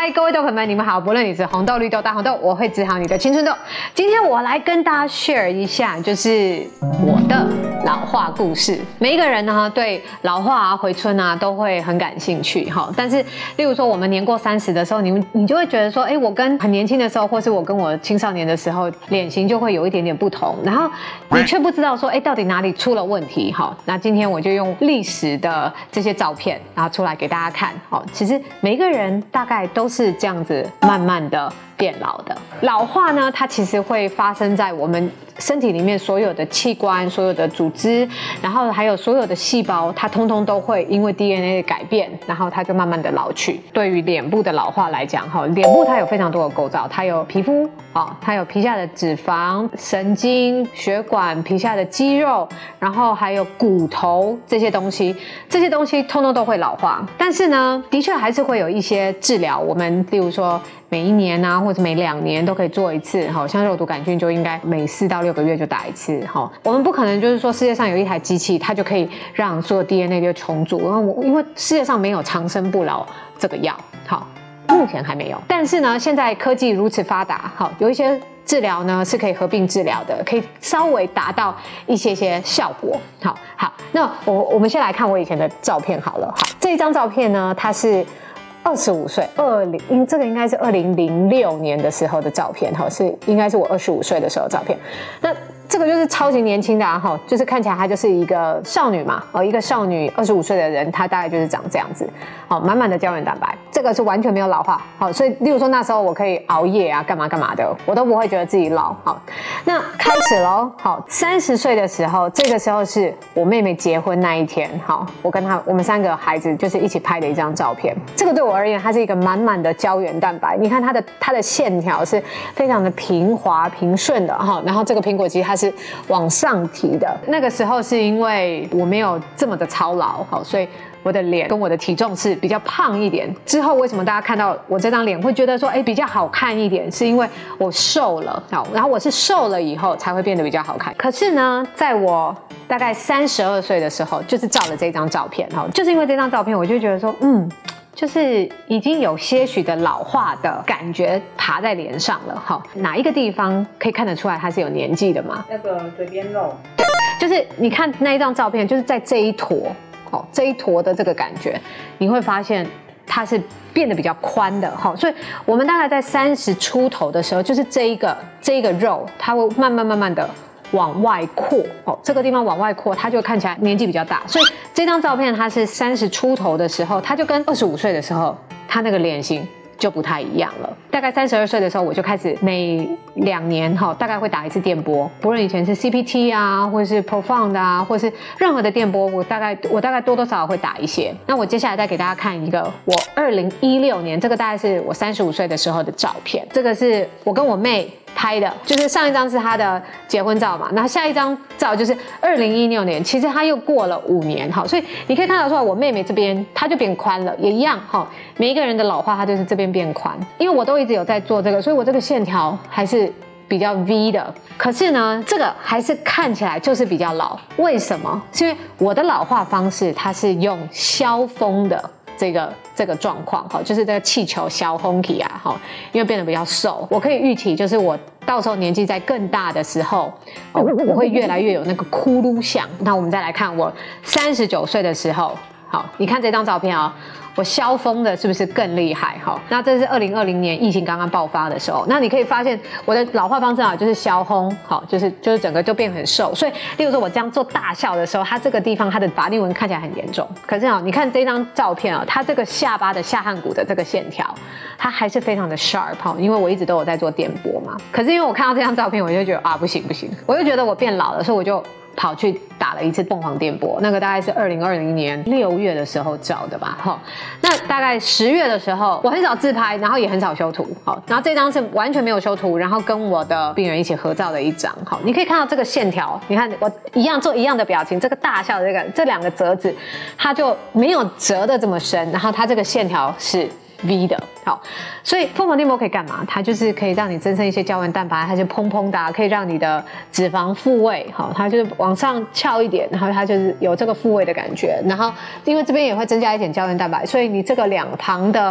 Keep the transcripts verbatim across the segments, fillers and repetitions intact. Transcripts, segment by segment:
嗨，各位豆粉们，你们好！不论你是红豆、绿豆、大红豆，我会治好你的青春痘。今天我来跟大家 share 一下，就是我的老化故事。每一个人呢，对老化啊、回春啊，都会很感兴趣哈。但是，例如说我们年过三十的时候，你们你就会觉得说，哎，我跟很年轻的时候，或是我跟我青少年的时候，脸型就会有一点点不同。然后你却不知道说，哎，到底哪里出了问题哈？那今天我就用历史的这些照片，然后出来给大家看。好，其实每一个人大概都是这样子慢慢的变老的。老化呢，它其实会发生在我们身体里面所有的器官、所有的组织，然后还有所有的细胞，它通通都会因为 D N A 的改变，然后它就慢慢的老去。对于脸部的老化来讲，哈，脸部它有非常多的构造，它有皮肤，啊，它有皮下的脂肪、神经、血管、皮下的肌肉，然后还有骨头这些东西，这些东西通通都会老化。但是呢，的确还是会有一些治疗，我们例如说每一年啊，或者每两年都可以做一次，好像肉毒杆菌就应该每四到六个月就打一次。好，我们不可能就是说世界上有一台机器，它就可以让所有 D N A 就重组，因为世界上没有长生不老这个药。好，目前还没有。但是呢，现在科技如此发达，好，有一些治疗呢是可以合并治疗的，可以稍微达到一些些效果。好，好，那我我们先来看我以前的照片好了。好，这一张照片呢，它是二十五岁，二零这个应该是二零零六年的时候的照片，哈，是应该是我二十五岁的时候的照片。那这个就是超级年轻的哈、啊，就是看起来她就是一个少女嘛，哦，一个少女二十五岁的人，她大概就是长这样子，好，满满的胶原蛋白，这个是完全没有老化，好，所以例如说那时候我可以熬夜啊，干嘛干嘛的，我都不会觉得自己老，好，那开始咯，好，三十岁的时候，这个时候是我妹妹结婚那一天，好，我跟她我们三个孩子就是一起拍的一张照片，这个对我而言，它是一个满满的胶原蛋白，你看它的它的线条是非常的平滑平顺的哈，然后这个苹果肌它是往上提的。那个时候是因为我没有这么的操劳，好，所以我的脸跟我的体重是比较胖一点。之后为什么大家看到我这张脸会觉得说，哎，比较好看一点，是因为我瘦了，好，然后我是瘦了以后才会变得比较好看。可是呢，在我大概三十二岁的时候，就是照了这张照片，哈，就是因为这张照片，我就觉得说，嗯。就是已经有些许的老化的感觉爬在脸上了，哈，哪一个地方可以看得出来它是有年纪的吗？ 那个嘴边肉， 对，就是你看那一张照片，就是在这一坨，哦，这一坨的这个感觉，你会发现它是变得比较宽的，哈，所以我们大概在三十出头的时候，就是这一个这一个肉，它会慢慢慢慢的往外扩，哦，这个地方往外扩，它就看起来年纪比较大。所以这张照片它是三十出头的时候，它就跟二十五岁的时候，它那个脸型就不太一样了。大概三十二岁的时候，我就开始每两年哈，大概会打一次电波，不论以前是 C P T 啊，或者是 Profound 啊，或者是任何的电波，我大概我大概多多少少会打一些。那我接下来再给大家看一个我二零一六年，这个大概是我三十五岁的时候的照片，这个是我跟我妹拍的，就是上一张是她的结婚照嘛，然后下一张照就是二零一六年，其实她又过了五年，好，所以你可以看到说，我妹妹这边她就变宽了，也一样，哈，每一个人的老化，她就是这边变宽，因为我都一直有在做这个，所以我这个线条还是比较 V 的，可是呢，这个还是看起来就是比较老，为什么？是因为我的老化方式，它是用消风的。这个这个状况哈，就是这个气球小红体啊哈，因为变得比较瘦，我可以预期就是我到时候年纪在更大的时候，哦，我会越来越有那个骷髅相。那我们再来看我三十九岁的时候，好，你看这张照片啊、哦。我消风的是不是更厉害？哈，那这是二零二零年疫情刚刚爆发的时候，那你可以发现我的老化方式啊，就是消风，好，就是就是整个就变很瘦。所以，例如说我这样做大笑的时候，它这个地方它的法令纹看起来很严重。可是啊，你看这张照片啊，它这个下巴的下颌骨的这个线条，它还是非常的 sharp 哈，因为我一直都有在做电波嘛。可是因为我看到这张照片，我就觉得啊，不行不行，我就觉得我变老了，所以我就跑去打了一次凤凰电波，那个大概是二零二零年六月的时候照的吧，哈。那大概十月的时候，我很少自拍，然后也很少修图，好。然后这张是完全没有修图，然后跟我的病人一起合照的一张，好。你可以看到这个线条，你看我一样做一样的表情，这个大笑的这个这两个折子，它就没有折的这么深，然后它这个线条是V 的，好，所以凤凰电波可以干嘛？它就是可以让你增生一些胶原蛋白，它就砰砰的，可以让你的脂肪复位，好，它就是往上翘一点，然后它就是有这个复位的感觉，然后因为这边也会增加一点胶原蛋白，所以你这个两旁的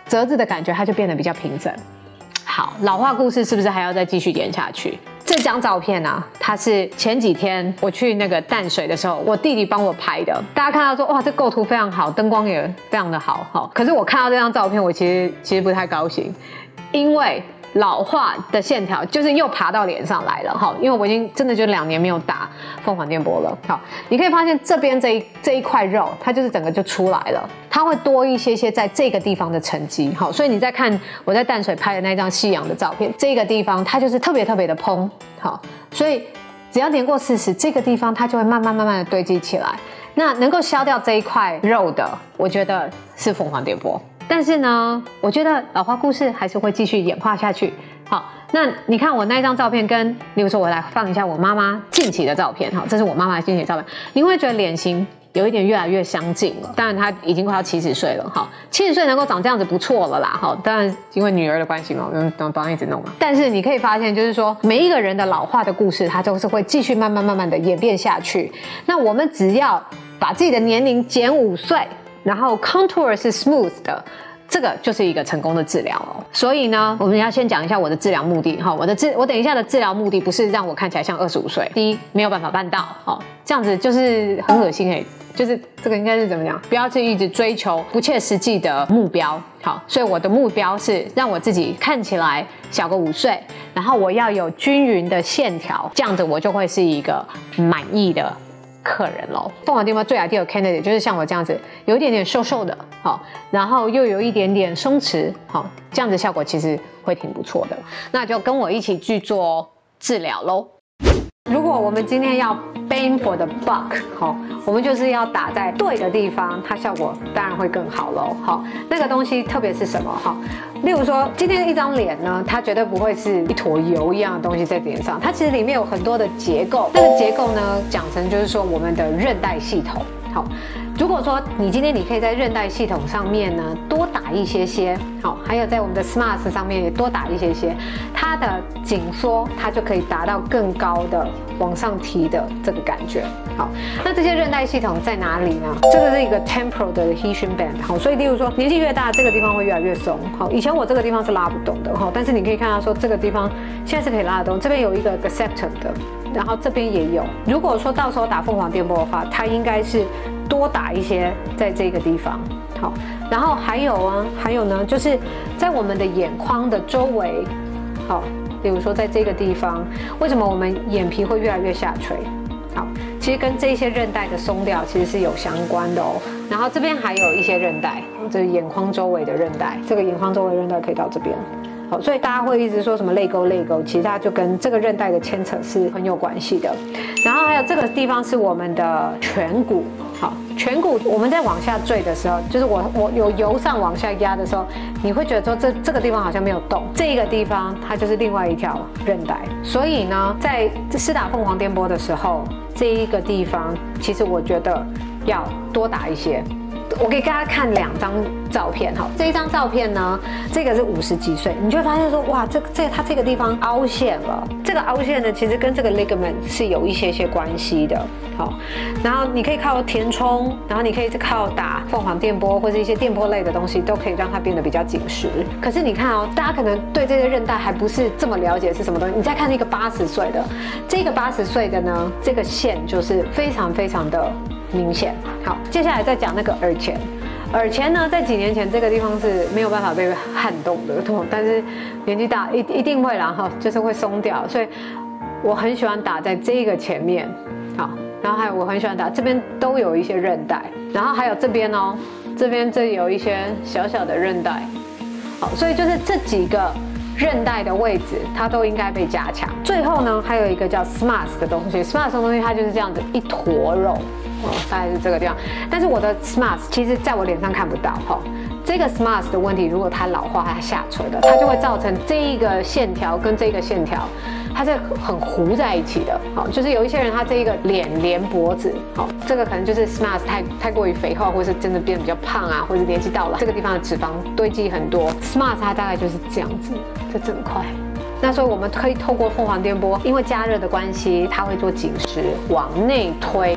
折子的感觉它就变得比较平整。好，老化故事是不是还要再继续演下去？这张照片呢、啊，它是前几天我去那个淡水的时候，我弟弟帮我拍的。大家看到说，哇，这构图非常好，灯光也非常的好，好。可是我看到这张照片，我其实其实不太高兴，因为老化的线条就是又爬到脸上来了，哈，因为我已经真的就两年没有打凤凰电波了，好，你可以发现这边这一这一块肉，它就是整个就出来了，它会多一些些在这个地方的沉积，好，所以你在看我在淡水拍的那张夕阳的照片，这个地方它就是特别特别的蓬，好，所以只要年过四十，这个地方它就会慢慢慢慢的堆积起来，那能够消掉这一块肉的，我觉得是凤凰电波。但是呢，我觉得老化故事还是会继续演化下去。好，那你看我那张照片跟，例如说我来放一下我妈妈近期的照片，好，这是我妈妈近期的照片，你会觉得脸型有一点越来越相近了。当然她已经快要七十岁了，哈，七十岁能够长这样子不错了啦，哈，当然因为女儿的关系嘛，我们帮帮一直弄嘛。但是你可以发现，就是说每一个人的老化的故事，它都是会继续慢慢慢慢的演变下去。那我们只要把自己的年龄减五岁。然后 contour 是 smooth 的，这个就是一个成功的治疗哦。所以呢，我们要先讲一下我的治疗目的哈。我的治，我等一下的治疗目的不是让我看起来像二十五岁，第一没有办法办到，哦，这样子就是很恶心哎，就是这个应该是怎么讲？不要去一直追求不切实际的目标，好，所以我的目标是让我自己看起来小个五岁，然后我要有均匀的线条，这样子我就会是一个满意的客人咯。凤凰电波最 ideal candidate 就是像我这样子，有一点点瘦瘦的，好，然后又有一点点松弛，好，这样子效果其实会挺不错的。那就跟我一起去做治疗咯。如果我们今天要 bang for the buck， 好，我们就是要打在对的地方，它效果当然会更好咯。好，那个东西特别是什么？哈，例如说今天一张脸呢，它绝对不会是一坨油一样的东西在脸上，它其实里面有很多的结构。那个结构呢，讲成就是说我们的韧带系统。好，如果说你今天你可以在韧带系统上面呢多打一些些，好，还有在我们的 S M A S 上面也多打一些些，它的紧缩它就可以达到更高的往上提的这个感觉。好，那这些韧带系统在哪里呢？这个是一个 temporal 的 adhesion band。好，所以例如说年纪越大，这个地方会越来越松。好，以前我这个地方是拉不动的，好，但是你可以看到说这个地方现在是可以拉得动，这边有一个 septum 的。然后这边也有，如果说到时候打凤凰电波的话，它应该是多打一些在这个地方。好，然后还有啊，还有呢，就是在我们的眼眶的周围，好，比如说在这个地方，为什么我们眼皮会越来越下垂？好，其实跟这些韧带的松掉其实是有相关的哦。然后这边还有一些韧带，这是眼眶周围的韧带，这个眼眶周围的韧带可以到这边。好，所以大家会一直说什么泪沟泪沟，其实它就跟这个韧带的牵扯是很有关系的。然后还有这个地方是我们的颧骨，好，颧骨我们在往下坠的时候，就是我我有由上往下压的时候，你会觉得说这这个地方好像没有动，这个地方它就是另外一条韧带。所以呢，在施打凤凰电波的时候，这一个地方其实我觉得要多打一些。我给大家看两张照片哈，这一张照片呢，这个是五十几岁，你就会发现说，哇，这这它这个地方凹陷了，这个凹陷呢，其实跟这个 ligament 是有一些些关系的，好，然后你可以靠填充，然后你可以靠打凤凰电波或者一些电波类的东西，都可以让它变得比较紧实。可是你看哦，大家可能对这些韧带还不是这么了解是什么东西，你再看一个八十岁的，这个八十岁的呢，这个线就是非常非常的明显。好，接下来再讲那个耳前。耳前呢，在几年前这个地方是没有办法被撼动的，但是年纪大一一定会啦哈，就是会松掉，所以我很喜欢打在这个前面，好，然后还有我很喜欢打这边都有一些韧带，然后还有这边哦，这边这有一些小小的韧带，好，所以就是这几个韧带的位置，它都应该被加强。最后呢，还有一个叫 S M A S 的东西 ，S M A S 的东西它就是这样子一坨肉。哦，大概是这个地方，但是我的 S M A S 其实在我脸上看不到哈。这个 S M A S 的问题，如果它老化、它下垂的，它就会造成这一个线条跟这个线条，它是很糊在一起的。好，就是有一些人他这一个脸连脖子，好，这个可能就是 S M A S 太太过于肥厚，或是真的变得比较胖啊，或者年纪到了，这个地方的脂肪堆积很多。S M A S 它大概就是这样子，这整块。那所以我们可以透过凤凰电波，因为加热的关系，它会做紧实，往内推。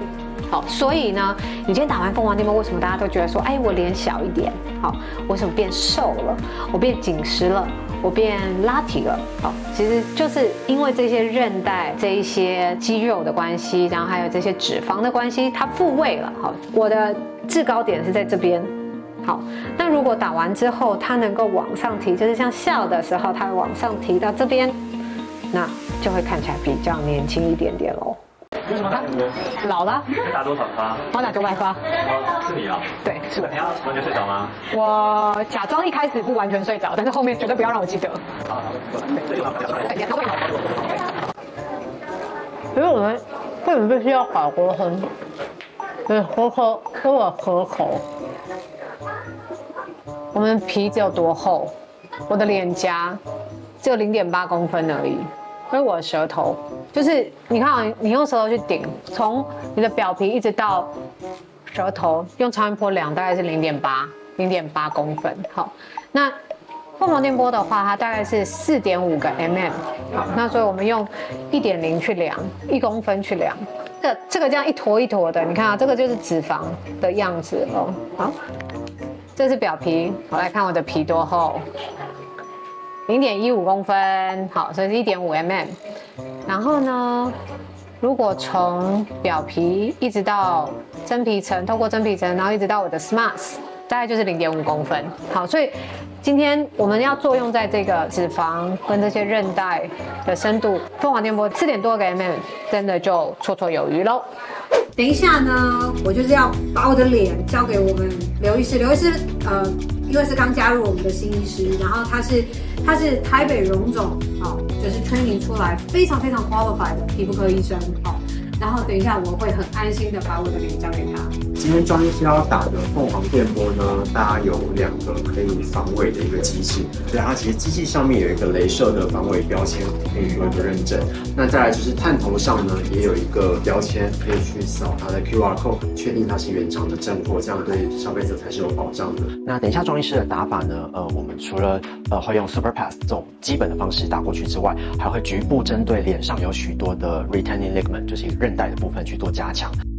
好，所以呢，你今天打完凤凰电波，为什么大家都觉得说，哎，我脸小一点？好，我怎么变瘦了？我变紧实了？我变拉提了？好，其实就是因为这些韧带、这一些肌肉的关系，然后还有这些脂肪的关系，它复位了。好，我的制高点是在这边。好，那如果打完之后，它能够往上提，就是像笑的时候，它会往上提到这边，那就会看起来比较年轻一点点喽。 为什么打多？ 老了。 你打多少发？ 我打九百发。 哦，是你啊？ 对，是我。 你要完全睡着吗？ 我假装一开始不完全睡着，但是后面绝对不要让我记得。 好，对，这个对，他会好。所以我们为什么必须要搞锅哼？就是喝喝，给我合口。我们皮只有多厚？我的脸颊只有零点八公分而已。所以我的舌头就是你看啊，你用舌头去顶，从你的表皮一直到舌头，用超音波量大概是零点八，零点八公分。好，那凤凰电波的话，它大概是四点五个 mm。好，那所以我们用一点零去量，一公分去量。这个这个这样一坨一坨的，你看啊，这个就是脂肪的样子哦。好，这是表皮，我来看我的皮多厚。零点一五公分，好，所以是一点五 mm。然后呢，如果从表皮一直到真皮层，透过真皮层，然后一直到我的 S M A S， 大概就是零点五公分。好，所以今天我们要作用在这个脂肪跟这些韧带的深度，凤凰电波四点多个 mm， 真的就绰绰有余喽。等一下呢，我就是要把我的脸交给我们刘医师。刘医师，呃，因为是刚加入我们的新医师，然后他是他是台北荣总，哦，就是 training 出来非常非常 qualified 的皮肤科医生，哦。然后等一下我会很安心的把我的脸交给他。 今天庄医师要打的凤凰电波呢，大家有两个可以防伪的一个机器，所以它其实机器上面有一个雷射的防伪标签，可以做一个认证。那再来就是探头上呢，也有一个标签，可以去扫它的 Q R code， 确定它是原厂的正货，这样对消费者才是有保障的。那等一下庄医师的打法呢，呃，我们除了呃会用 Super Pass 这种基本的方式打过去之外，还会局部针对脸上有许多的 retaining ligament， 就是韧带的部分去做加强。